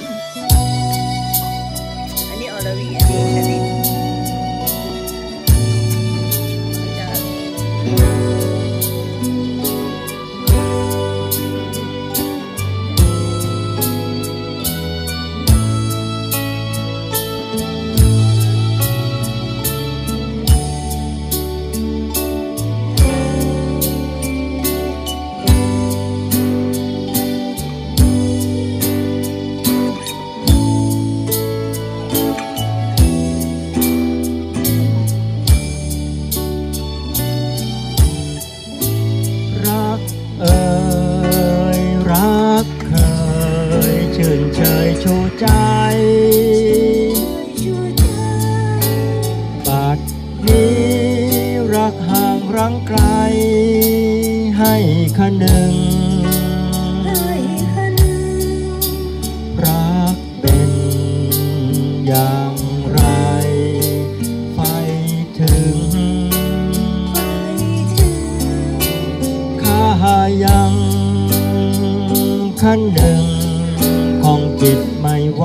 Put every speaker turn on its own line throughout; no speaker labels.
อันนี้อรวีอันนี้ชลิน
ชื่นเชยชูใจบัดนี้รักห่างรังไกลให้คะนึงรักเป็นอย่างไรไฟถึงข้ายังคะนึงของจิตไม่ไหว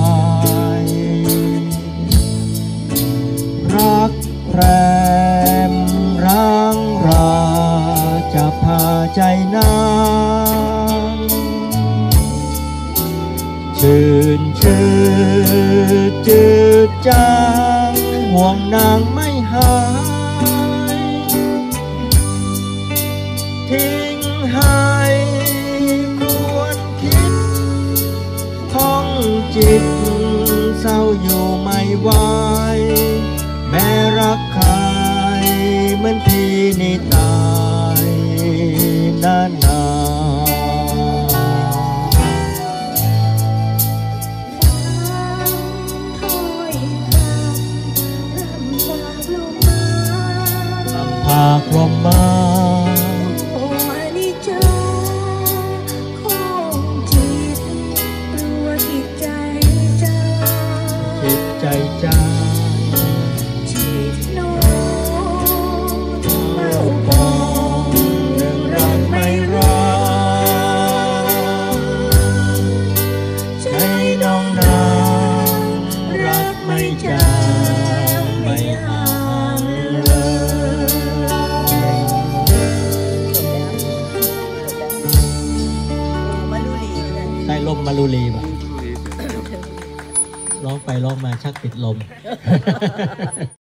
รักแรมร้างราจะพาใจนางชื่นชืดจืดจางห่วงนางไม่หายทิ้งให้ควรคิดท้องจิตเศร้าอยู่ไม่ไหวแม้รักใครเหมือนพี่นี่ตายนานลำพากลมมาใจจ้าชีวิตน้องเราปองเรื่องรักไม่รักใจน้องนางรักไม่จางไม่ห่างเลยใต้ลมมาลุลีป่ะร้องไปร้องมาชักติดลม